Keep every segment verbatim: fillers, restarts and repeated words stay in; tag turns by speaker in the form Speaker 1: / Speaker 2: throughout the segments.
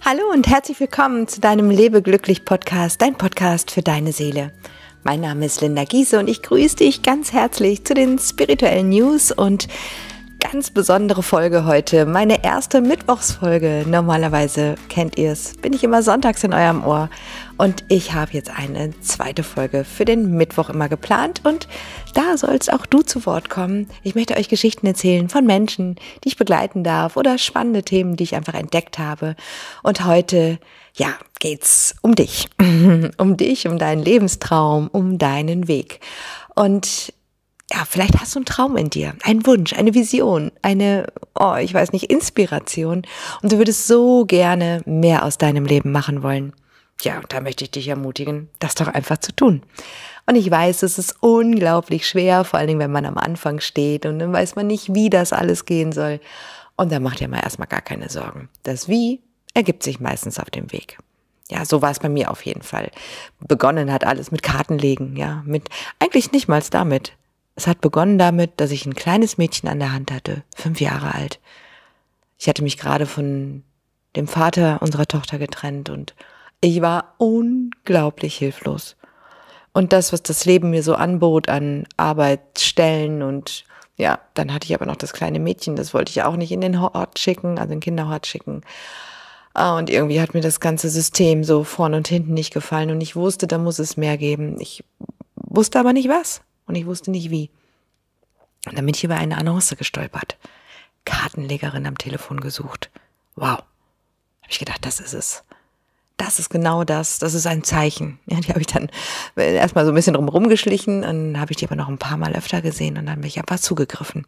Speaker 1: Hallo und herzlich willkommen zu deinem Lebe glücklich Podcast, dein Podcast für deine Seele. Mein Name ist Linda Giese und ich grüße dich ganz herzlich zu den spirituellen News und ganz besondere Folge heute, meine erste Mittwochsfolge. Normalerweise, kennt ihr es, bin ich immer sonntags in eurem Ohr und ich habe jetzt eine zweite Folge für den Mittwoch immer geplant und da sollst auch du zu Wort kommen. Ich möchte euch Geschichten erzählen von Menschen, die ich begleiten darf oder spannende Themen, die ich einfach entdeckt habe. Und heute, ja, geht's um dich, um dich, um deinen Lebenstraum, um deinen Weg. Und ja, vielleicht hast du einen Traum in dir, einen Wunsch, eine Vision, eine, oh, ich weiß nicht, Inspiration und du würdest so gerne mehr aus deinem Leben machen wollen. Ja, da möchte ich dich ermutigen, das doch einfach zu tun. Und ich weiß, es ist unglaublich schwer, vor allen Dingen, wenn man am Anfang steht und dann weiß man nicht, wie das alles gehen soll. Und dann macht ihr mal erstmal gar keine Sorgen. Das Wie ergibt sich meistens auf dem Weg. Ja, so war es bei mir auf jeden Fall. Begonnen hat alles mit Kartenlegen, ja, mit, eigentlich nicht mal damit. Es hat begonnen damit, dass ich ein kleines Mädchen an der Hand hatte, fünf Jahre alt. Ich hatte mich gerade von dem Vater unserer Tochter getrennt und ich war unglaublich hilflos. Und das, was das Leben mir so anbot an Arbeitsstellen und ja, dann hatte ich aber noch das kleine Mädchen, das wollte ich auch nicht in den Hort schicken, also in den Kinderhort schicken. Und irgendwie hat mir das ganze System so vorn und hinten nicht gefallen und ich wusste, da muss es mehr geben. Ich wusste aber nicht was. Und ich wusste nicht wie. Und dann bin ich über eine Annonce gestolpert. Kartenlegerin am Telefon gesucht. Wow. Habe ich gedacht, das ist es. Das ist genau das. Das ist ein Zeichen. Ja, die habe ich dann erstmal so ein bisschen drumherum geschlichen. Und dann habe ich die aber noch ein paar Mal öfter gesehen. Und dann bin ich einfach zugegriffen.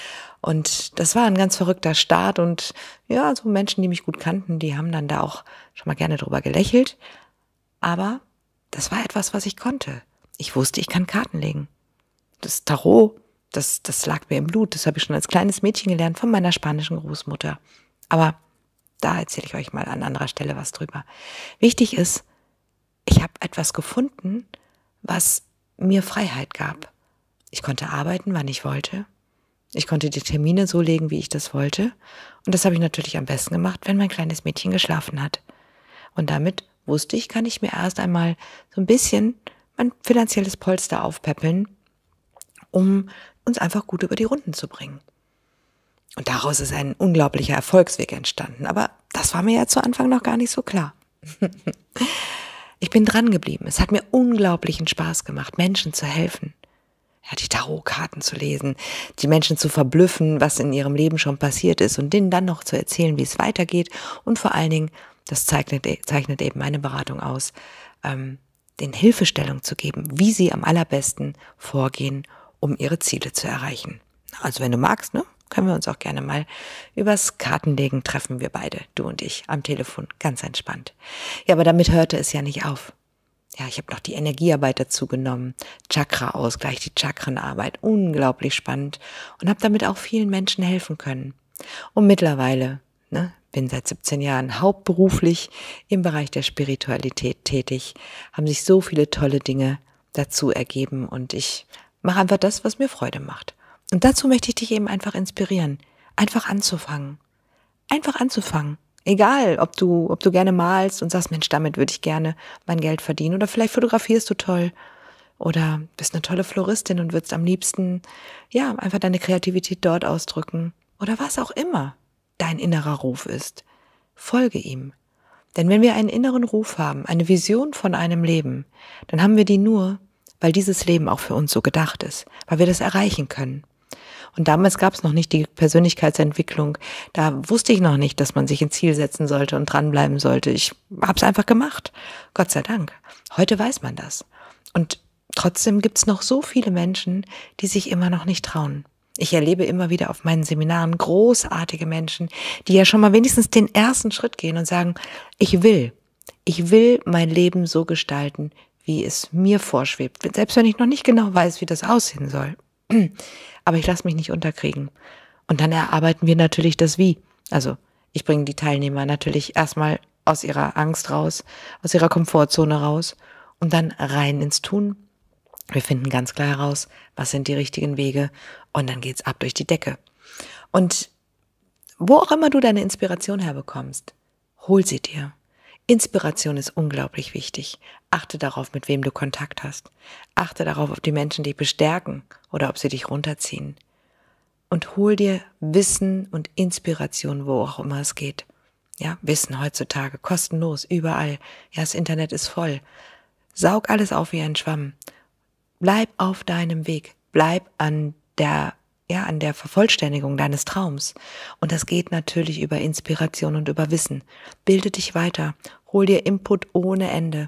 Speaker 1: Und das war ein ganz verrückter Start. Und ja, so Menschen, die mich gut kannten, die haben dann da auch schon mal gerne drüber gelächelt. Aber das war etwas, was ich konnte. Ich wusste, ich kann Karten legen. Das Tarot, das, das lag mir im Blut. Das habe ich schon als kleines Mädchen gelernt von meiner spanischen Großmutter. Aber da erzähle ich euch mal an anderer Stelle was drüber. Wichtig ist, ich habe etwas gefunden, was mir Freiheit gab. Ich konnte arbeiten, wann ich wollte. Ich konnte die Termine so legen, wie ich das wollte. Und das habe ich natürlich am besten gemacht, wenn mein kleines Mädchen geschlafen hat. Und damit wusste ich, kann ich mir erst einmal so ein bisschen mein finanzielles Polster aufpäppeln, um uns einfach gut über die Runden zu bringen. Und daraus ist ein unglaublicher Erfolgsweg entstanden. Aber das war mir ja zu Anfang noch gar nicht so klar. Ich bin dran geblieben. Es hat mir unglaublichen Spaß gemacht, Menschen zu helfen. Ja, die Tarotkarten zu lesen, die Menschen zu verblüffen, was in ihrem Leben schon passiert ist und denen dann noch zu erzählen, wie es weitergeht. Und vor allen Dingen, das zeichnet, zeichnet eben meine Beratung aus, ähm, den Hilfestellung zu geben, wie sie am allerbesten vorgehen, um ihre Ziele zu erreichen. Also wenn du magst, ne, können wir uns auch gerne mal übers Kartenlegen treffen, wir beide, du und ich, am Telefon, ganz entspannt. Ja, aber damit hörte es ja nicht auf. Ja, ich habe noch die Energiearbeit dazu genommen, Chakra-Ausgleich, die Chakrenarbeit, unglaublich spannend und habe damit auch vielen Menschen helfen können. Und mittlerweile, ne, bin seit siebzehn Jahren hauptberuflich im Bereich der Spiritualität tätig, haben sich so viele tolle Dinge dazu ergeben und ich mache einfach das, was mir Freude macht. Und dazu möchte ich dich eben einfach inspirieren, einfach anzufangen. Einfach anzufangen. Egal, ob du, ob du gerne malst und sagst, Mensch, damit würde ich gerne mein Geld verdienen. Oder vielleicht fotografierst du toll. Oder bist eine tolle Floristin und würdest am liebsten, ja, einfach deine Kreativität dort ausdrücken. Oder was auch immer dein innerer Ruf ist. Folge ihm. Denn wenn wir einen inneren Ruf haben, eine Vision von einem Leben, dann haben wir die nur, weil dieses Leben auch für uns so gedacht ist, weil wir das erreichen können. Und damals gab es noch nicht die Persönlichkeitsentwicklung. Da wusste ich noch nicht, dass man sich ein Ziel setzen sollte und dranbleiben sollte. Ich habe es einfach gemacht. Gott sei Dank. Heute weiß man das. Und trotzdem gibt es noch so viele Menschen, die sich immer noch nicht trauen. Ich erlebe immer wieder auf meinen Seminaren großartige Menschen, die ja schon mal wenigstens den ersten Schritt gehen und sagen, ich will, ich will mein Leben so gestalten, wie es mir vorschwebt. Selbst wenn ich noch nicht genau weiß, wie das aussehen soll. Aber ich lasse mich nicht unterkriegen. Und dann erarbeiten wir natürlich das Wie. Also ich bringe die Teilnehmer natürlich erstmal aus ihrer Angst raus, aus ihrer Komfortzone raus und dann rein ins Tun. Wir finden ganz klar heraus, was sind die richtigen Wege und dann geht's ab durch die Decke. Und wo auch immer du deine Inspiration herbekommst, hol sie dir. Inspiration ist unglaublich wichtig. Achte darauf, mit wem du Kontakt hast. Achte darauf, ob die Menschen dich bestärken oder ob sie dich runterziehen. Und hol dir Wissen und Inspiration, wo auch immer es geht. Ja, Wissen heutzutage, kostenlos, überall. Ja, das Internet ist voll. Saug alles auf wie ein Schwamm. Bleib auf deinem Weg. Bleib an der, ja, an der Vervollständigung deines Traums. Und das geht natürlich über Inspiration und über Wissen. Bilde dich weiter. Hol dir Input ohne Ende.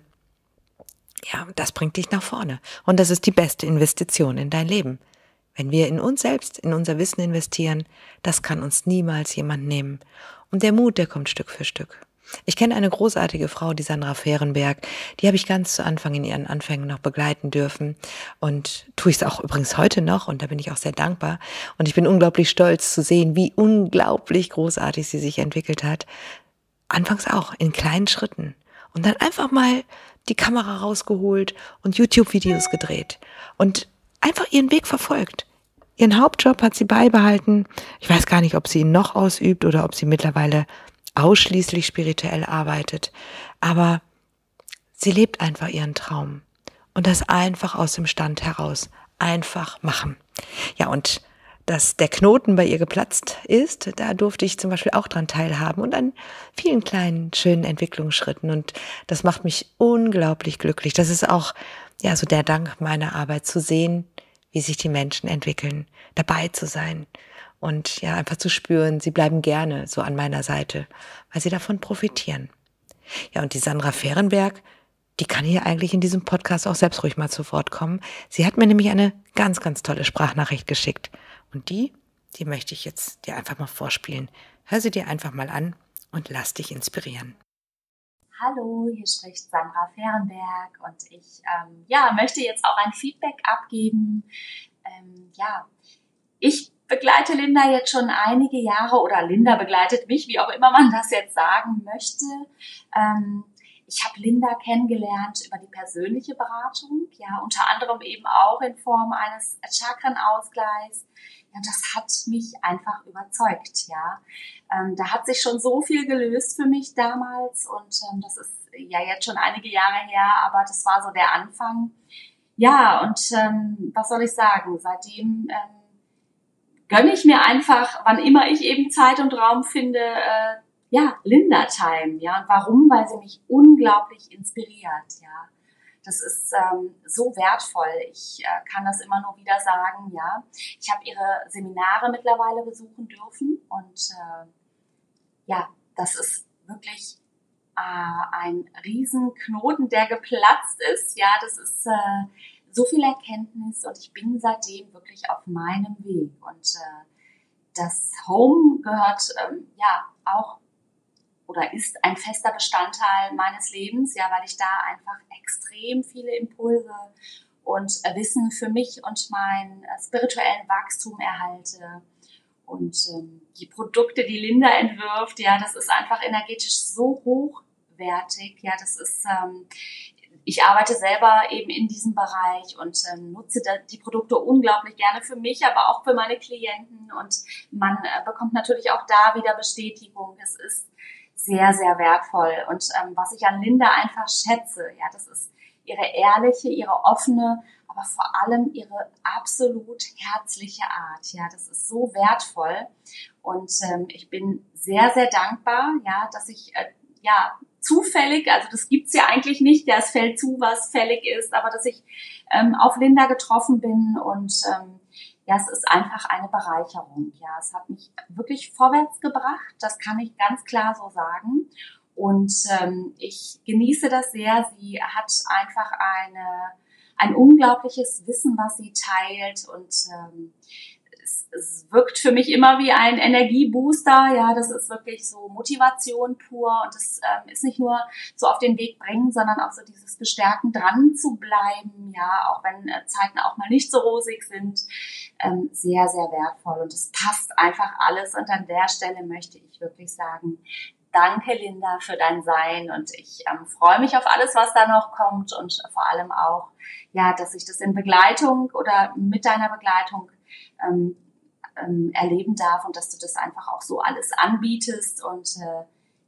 Speaker 1: Ja, das bringt dich nach vorne. Und das ist die beste Investition in dein Leben. Wenn wir in uns selbst, in unser Wissen investieren, das kann uns niemals jemand nehmen. Und der Mut, der kommt Stück für Stück. Ich kenne eine großartige Frau, die Sandra Fehrenberg, die habe ich ganz zu Anfang in ihren Anfängen noch begleiten dürfen und tue ich es auch übrigens heute noch und da bin ich auch sehr dankbar und ich bin unglaublich stolz zu sehen, wie unglaublich großartig sie sich entwickelt hat. Anfangs auch in kleinen Schritten und dann einfach mal die Kamera rausgeholt und YouTube-Videos gedreht und einfach ihren Weg verfolgt. Ihren Hauptjob hat sie beibehalten. Ich weiß gar nicht, ob sie ihn noch ausübt oder ob sie mittlerweile ausschließlich spirituell arbeitet. Aber sie lebt einfach ihren Traum. Und das einfach aus dem Stand heraus. Einfach machen. Ja, und dass der Knoten bei ihr geplatzt ist, da durfte ich zum Beispiel auch dran teilhaben und an vielen kleinen, schönen Entwicklungsschritten. Und das macht mich unglaublich glücklich. Das ist auch ja so der Dank meiner Arbeit, zu sehen, wie sich die Menschen entwickeln, dabei zu sein und ja einfach zu spüren, sie bleiben gerne so an meiner Seite, weil sie davon profitieren. Ja, und die Sandra Fehrenberg, die kann hier eigentlich in diesem Podcast auch selbst ruhig mal zu Wort kommen. Sie hat mir nämlich eine ganz, ganz tolle Sprachnachricht geschickt. Und die, die möchte ich jetzt dir einfach mal vorspielen. Hör sie dir einfach mal an und lass dich inspirieren.
Speaker 2: Hallo, hier spricht Sandra Fehrenberg und ich ähm, ja, möchte jetzt auch ein Feedback abgeben. Ähm, ja, ich begleite Linda jetzt schon einige Jahre oder Linda begleitet mich, wie auch immer man das jetzt sagen möchte. Ähm, ich habe Linda kennengelernt über die persönliche Beratung, ja, unter anderem eben auch in Form eines Chakrenausgleichs. Ja, das hat mich einfach überzeugt, ja. Ähm, da hat sich schon so viel gelöst für mich damals und ähm, das ist ja jetzt schon einige Jahre her, aber das war so der Anfang. Ja, und ähm, was soll ich sagen? Seitdem ähm, gönne ich mir einfach, wann immer ich eben Zeit und Raum finde, äh, ja, Linda Time, ja. Und warum? Weil sie mich unglaublich inspiriert, ja. Das ist ähm, so wertvoll. Ich äh, kann das immer nur wieder sagen, ja. Ich habe ihre Seminare mittlerweile besuchen dürfen und äh, ja, das ist wirklich äh, ein Riesenknoten, der geplatzt ist. Ja, das ist äh, so viel Erkenntnis und ich bin seitdem wirklich auf meinem Weg. Und äh, das Home gehört ähm, ja auch oder ist ein fester Bestandteil meines Lebens, ja, weil ich da einfach extrem viele Impulse und äh, Wissen für mich und mein äh, spirituellen Wachstum erhalte. Und ähm, die Produkte, die Linda entwirft, ja, das ist einfach energetisch so hochwertig, ja, das ist, ähm, ich arbeite selber eben in diesem Bereich und ähm, nutze da die Produkte unglaublich gerne für mich, aber auch für meine Klienten und man äh, bekommt natürlich auch da wieder Bestätigung. Es ist sehr, sehr wertvoll und ähm, was ich an Linda einfach schätze, ja, das ist ihre ehrliche, ihre offene, aber vor allem ihre absolut herzliche Art. Ja, das ist so wertvoll und ähm, ich bin sehr, sehr dankbar, ja, dass ich äh, ja zufällig, also das gibt's ja eigentlich nicht, ja, es fällt zu, was fällig ist, aber dass ich ähm, auf Linda getroffen bin und ähm, ja, es ist einfach eine Bereicherung. Ja, es hat mich wirklich vorwärts gebracht, das kann ich ganz klar so sagen. Und ähm, ich genieße das sehr. Sie hat einfach eine ein unglaubliches Wissen, was sie teilt und ähm, es, es wirkt für mich immer wie ein Energiebooster. Ja, das ist wirklich so Motivation pur und das ähm, ist nicht nur so auf den Weg bringen, sondern auch so dieses Bestärken, dran zu bleiben. Ja, auch wenn äh, Zeiten auch mal nicht so rosig sind, ähm, sehr, sehr wertvoll und es passt einfach alles. Und an der Stelle möchte ich wirklich sagen, danke, Linda, für dein Sein und ich ähm, freue mich auf alles, was da noch kommt und vor allem auch, ja, dass ich das in Begleitung oder mit deiner Begleitung ähm, ähm, erleben darf und dass du das einfach auch so alles anbietest und äh,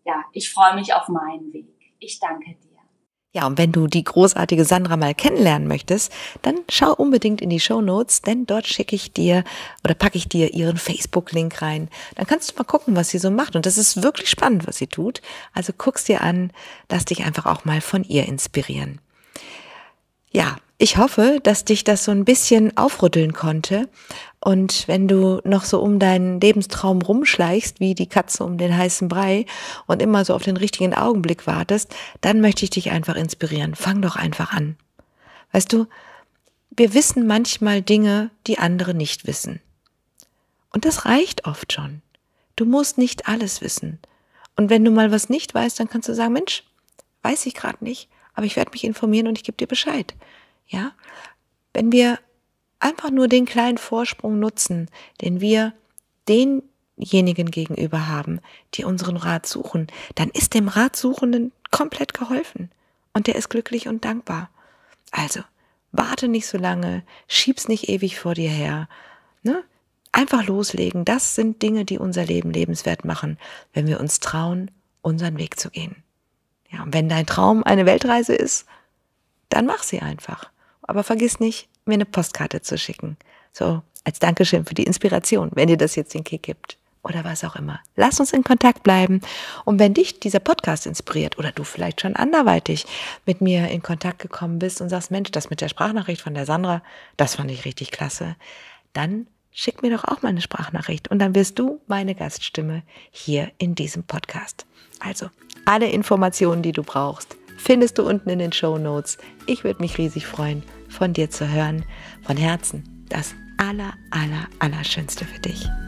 Speaker 2: ja, ich freue mich auf meinen Weg. Ich danke dir.
Speaker 1: Ja, und wenn du die großartige Sandra mal kennenlernen möchtest, dann schau unbedingt in die Shownotes, denn dort schicke ich dir oder packe ich dir ihren Facebook-Link rein. Dann kannst du mal gucken, was sie so macht. Und das ist wirklich spannend, was sie tut. Also guck's dir an, lass dich einfach auch mal von ihr inspirieren. Ja, ich hoffe, dass dich das so ein bisschen aufrütteln konnte. Und wenn du noch so um deinen Lebenstraum rumschleichst, wie die Katze um den heißen Brei und immer so auf den richtigen Augenblick wartest, dann möchte ich dich einfach inspirieren. Fang doch einfach an. Weißt du, wir wissen manchmal Dinge, die andere nicht wissen. Und das reicht oft schon. Du musst nicht alles wissen. Und wenn du mal was nicht weißt, dann kannst du sagen, Mensch, weiß ich gerade nicht, aber ich werde mich informieren und ich gebe dir Bescheid. Ja, wenn wir einfach nur den kleinen Vorsprung nutzen, den wir denjenigen gegenüber haben, die unseren Rat suchen, dann ist dem Ratsuchenden komplett geholfen und der ist glücklich und dankbar. Also, warte nicht so lange, schieb's nicht ewig vor dir her, ne? Einfach loslegen, das sind Dinge, die unser Leben lebenswert machen, wenn wir uns trauen, unseren Weg zu gehen. Ja, und wenn dein Traum eine Weltreise ist, dann mach sie einfach. Aber vergiss nicht, mir eine Postkarte zu schicken. So, als Dankeschön für die Inspiration, wenn dir das jetzt den Kick gibt. Oder was auch immer. Lass uns in Kontakt bleiben. Und wenn dich dieser Podcast inspiriert oder du vielleicht schon anderweitig mit mir in Kontakt gekommen bist und sagst, Mensch, das mit der Sprachnachricht von der Sandra, das fand ich richtig klasse, dann schick mir doch auch mal eine Sprachnachricht und dann wirst du meine Gaststimme hier in diesem Podcast. Also, alle Informationen, die du brauchst, findest du unten in den Shownotes. Ich würde mich riesig freuen, von dir zu hören. Von Herzen das aller, aller, Allerschönste für dich.